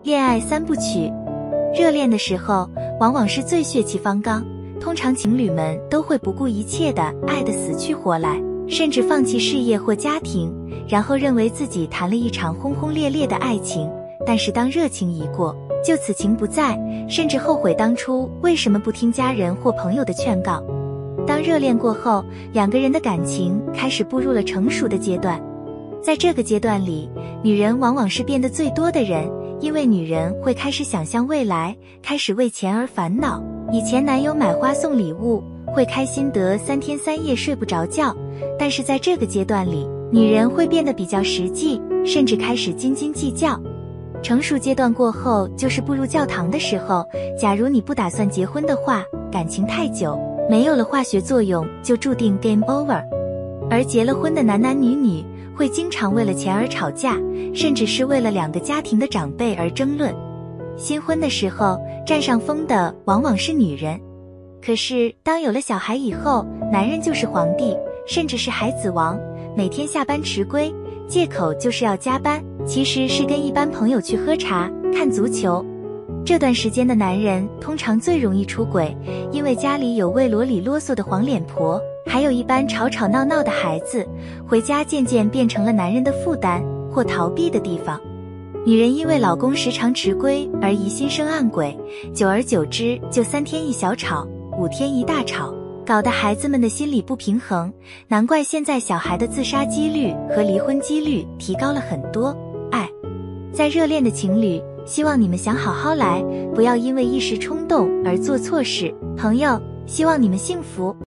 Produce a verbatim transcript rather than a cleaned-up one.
恋爱三部曲。热恋的时候，往往是最血气方刚，通常情侣们都会不顾一切地爱得死去活来，甚至放弃事业或家庭，然后认为自己谈了一场轰轰烈烈的爱情。但是当热情一过，就此情不在，甚至后悔当初为什么不听家人或朋友的劝告。当热恋过后，两个人的感情开始步入了成熟的阶段。在这个阶段里，女人往往是变得最多的人，因为女人会开始想象未来，开始为钱而烦恼。以前男友买花送礼物，会开心得三天三夜睡不着觉，但是在这个阶段里，女人会变得比较实际，甚至开始斤斤计较。成熟阶段过后，就是步入教堂的时候。假如你不打算结婚的话，感情太久，没有了化学作用，就注定 game over。 而结了婚的男男女女会经常为了钱而吵架，甚至是为了两个家庭的长辈而争论。新婚的时候，占上风的往往是女人，可是当有了小孩以后，男人就是皇帝，甚至是孩子王，每天下班迟归，借口就是要加班，其实是跟一般朋友去喝茶、看足球。这段时间的男人通常最容易出轨，因为家里有为罗里啰嗦的黄脸婆，还有一般吵吵闹闹的孩子，回家渐渐变成了男人的负担或逃避的地方。女人因为老公时常迟归而疑心生暗鬼，久而久之就三天一小吵，五天一大吵，搞得孩子们的心理不平衡。难怪现在小孩的自杀几率和离婚几率提高了很多。爱，在热恋的情侣，希望你们想好好来，不要因为一时冲动而做错事。朋友，希望你们幸福。